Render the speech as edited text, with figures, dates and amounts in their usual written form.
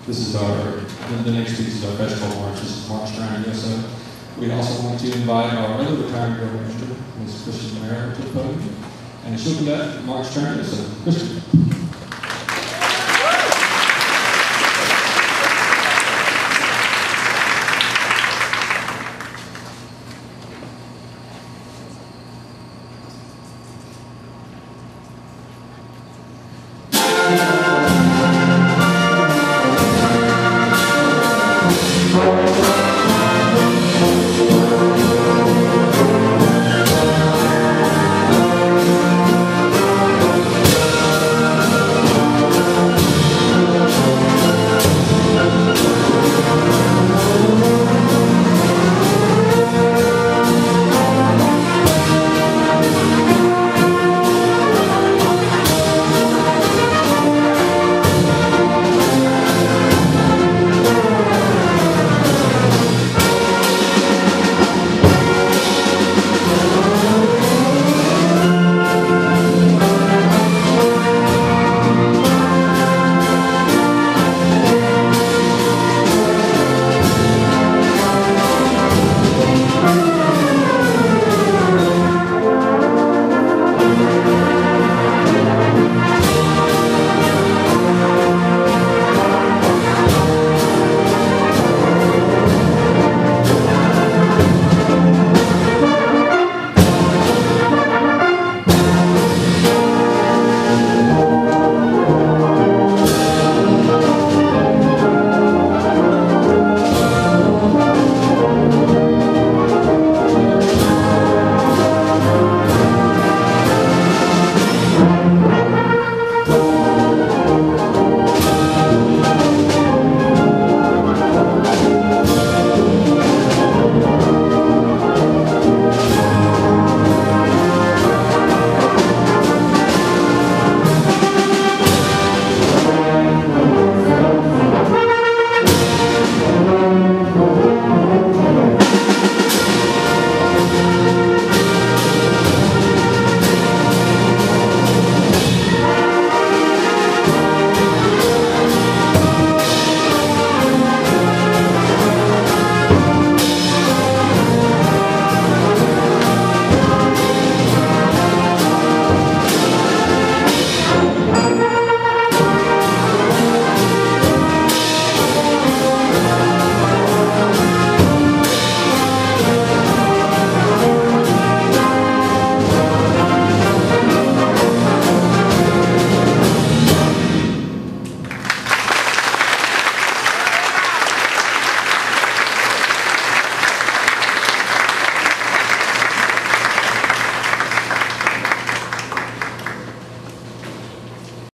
This is the next piece is our festival march. This is March Around USA. We'd also want to invite our other retired girl minister, Ms. Christian Merrill, to the podium. And she'll conduct March Around USA. Christian.